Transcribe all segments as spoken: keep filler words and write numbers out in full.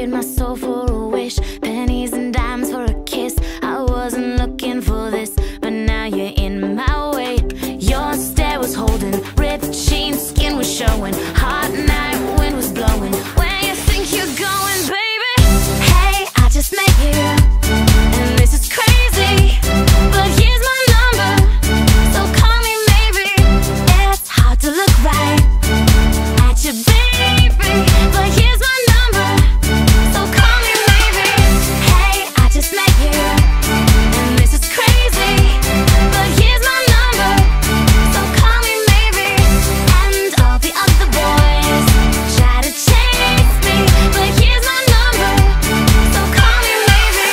traded my soul for a wish, pennies and dimes for a kiss. I wasn't looking for this, but now you're in my way. Your stare was holding, ripped jeans, skin was showing, hot night wind was blowing. Where you think you're going, baby? Hey, I just met you, and this is crazy, but here's my number, so call me maybe. It's hard to look right at you, baby, but here's my number, so call me maybe. Hey, I just met you, and this is crazy, but here's my number, so call me maybe. And all the other boys try to chase me, but here's my number, so call me maybe.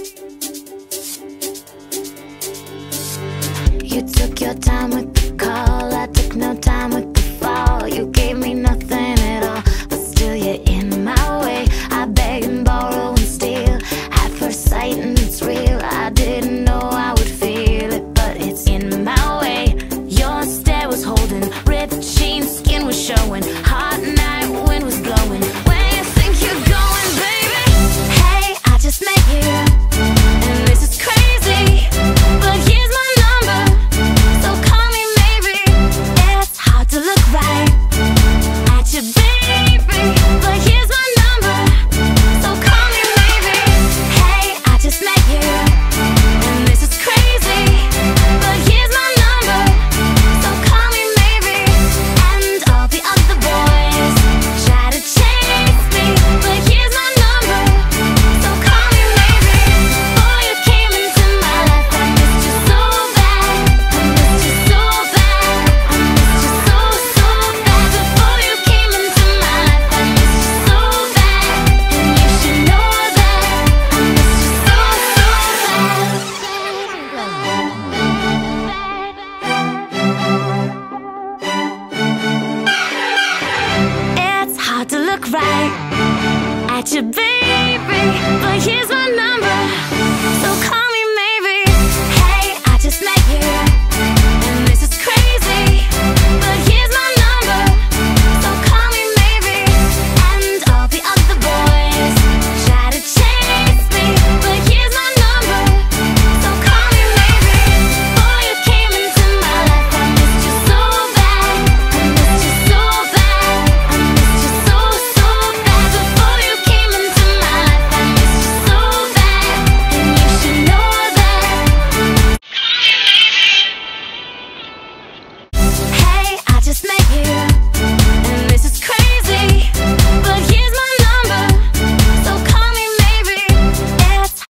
You took your time with the call, I took no time with the fall. You gave me nothing at all, but still you're in my way. I beg and borrow and steal at first sight, and it's real. I didn't know I would feel it, but it's in my way. Your stare was holding, ripped jeans, skin was showing, hot night wind was blowing. Where you think you're going, baby? Hey, I just met you, and this is crazy, but here's my number, so call me maybe. It's hard to look right at you, baby, but here's my number, so call me maybe. Hey, I just met you, and this is crazy, but here's my number, so call me maybe. And all the other boys try to chase me, but here's my number, so call me maybe. Before you came into my life, I missed you so bad, I missed you so bad, I missed you so, so bad. Before you came into my life, I missed you so bad, and you should know that I missed you so, so bad. It's hard to look right at you, baby, but here's my